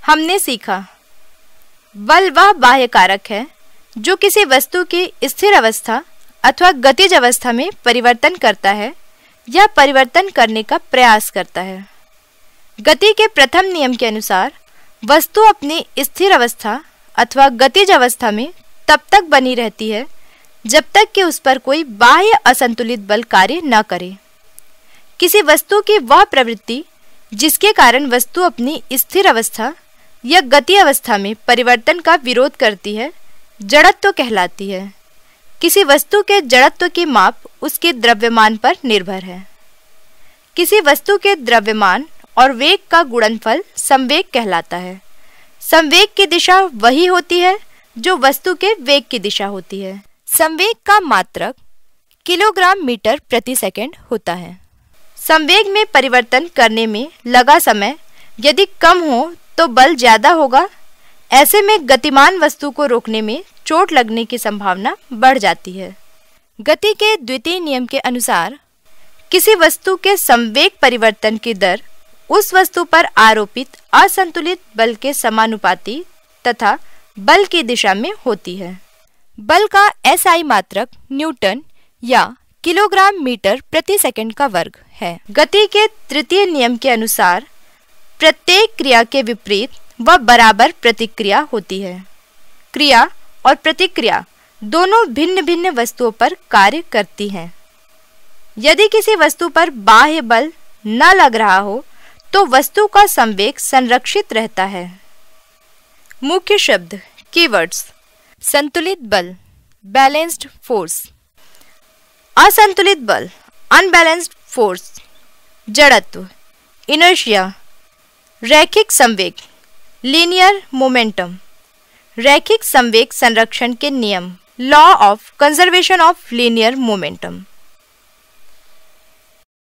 हमने सीखा बल वह बाह्य कारक है जो किसी वस्तु की स्थिर अवस्था अथवा गतिज अवस्था में परिवर्तन करता है या परिवर्तन करने का प्रयास करता है। गति के प्रथम नियम के अनुसार वस्तु अपनी स्थिर अवस्था अथवा गतिज अवस्था में तब तक बनी रहती है जब तक कि उस पर कोई बाह्य असंतुलित बल कार्य न करे। किसी वस्तु की वह प्रवृत्ति जिसके कारण वस्तु अपनी स्थिर अवस्था या गति अवस्था में परिवर्तन का विरोध करती है जड़त्व कहलाती है। किसी वस्तु के जड़त्व की माप उसके द्रव्यमान पर निर्भर है। किसी वस्तु के द्रव्यमान और वेग का गुणनफल संवेग कहलाता है। संवेग की दिशा वही होती है जो वस्तु के वेग की दिशा होती है। संवेग का मात्रक किलोग्राम मीटर प्रति सेकंड होता है। संवेग में परिवर्तन करने में लगा समय यदि कम हो तो बल ज्यादा होगा। ऐसे में गतिमान वस्तु को रोकने में चोट लगने की संभावना बढ़ जाती है। गति के द्वितीय नियम के अनुसार किसी वस्तु के संवेग परिवर्तन की दर उस वस्तु पर आरोपित असंतुलित बल के समानुपाती तथा बल की दिशा में होती है। बल का SI मात्रक न्यूटन या किलोग्राम मीटर प्रति सेकंड का वर्ग है। गति के तृतीय नियम के अनुसार प्रत्येक क्रिया के विपरीत व बराबर प्रतिक्रिया होती है। क्रिया और प्रतिक्रिया दोनों भिन्न भिन्न वस्तुओं पर कार्य करती हैं। यदि किसी वस्तु पर बाह्य बल न लग रहा हो तो वस्तु का संवेग संरक्षित रहता है। मुख्य शब्द कीवर्ड्स: संतुलित बल बैलेंस्ड फोर्स, असंतुलित बल अनबैलेंस्ड फोर्स, जड़त्व इनर्शिया, रैखिक संवेग लीनियर मोमेंटम, रैखिक संवेग संरक्षण के नियम law of conservation of linear momentum.